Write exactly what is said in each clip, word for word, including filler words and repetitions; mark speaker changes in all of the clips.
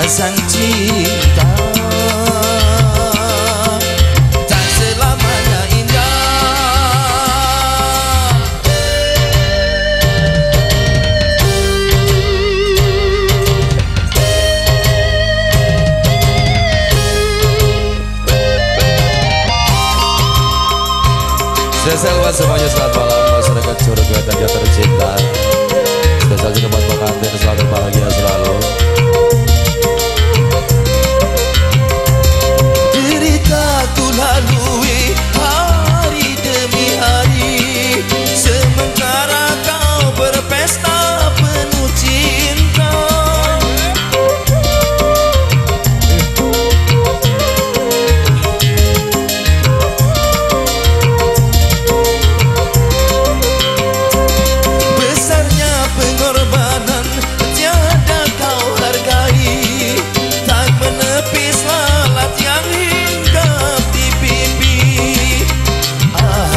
Speaker 1: sang cinta tak selamanya indah.
Speaker 2: Spesial buat semuanya, selamat malam masyarakat surga dan yang tercinta. Spesial juga buat pengantin, selamat bahagia selalu.
Speaker 1: Derita ku lalui hari demi hari, sementara kau berpesta penuh cinta. Besarnya pengorbanan tiada kau hargai, tak menepis lalat yang hinggap di pipi. Ah, ah,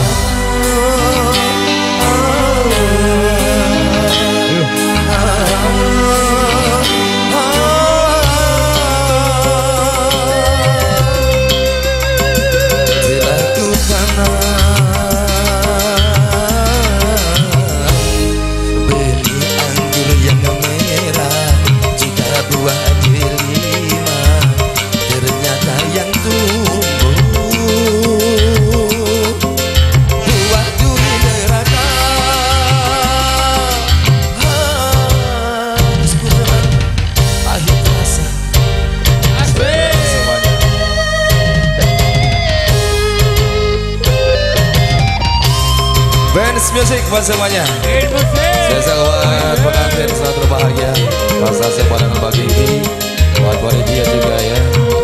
Speaker 1: telah ku beli anggur yang merah, jika buah delima ternyata yang tumbuh buah duri neraka. Harus ku telan pahit rasa.
Speaker 2: Semuanya. Benz Music buat semuanya. Spesial buat pengantin, selamat berbahagia. Masa sepanjang pagi ini buat panitia juga ya.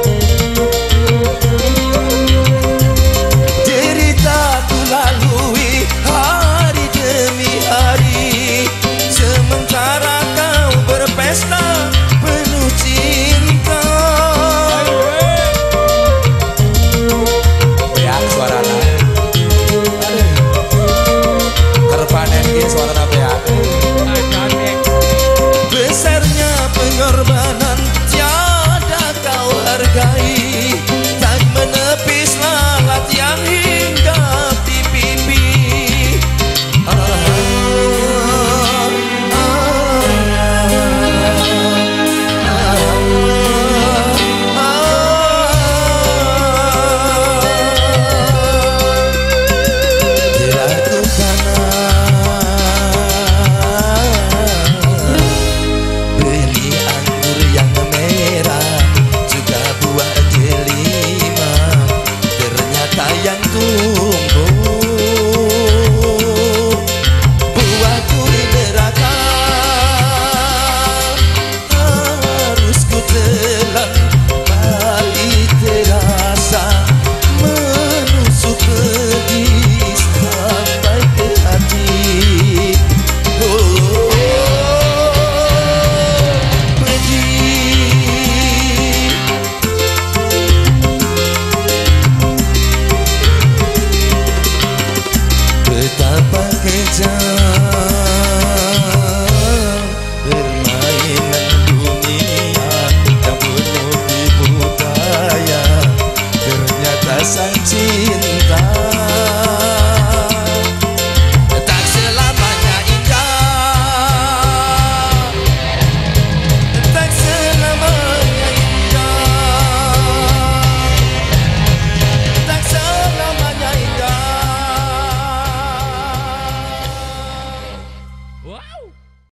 Speaker 1: Derita ku lalui hari demi hari, sementara kau berpesta penuh cinta.
Speaker 2: Beak suarana. Kerpanen ki suarana beak.
Speaker 1: Besarnya pengorbanan tiada kau hargai, tak menepis lalat yang hinggap di pipi. Ah, ah, ah, dilakukan beli anggur yang merah, juga buah delima ternyata yang tumbuh buah duri neraka. Harus ku telan pahit terasa, menusuk pedih sampai ke hati. Oh, pedih. Betapa kejam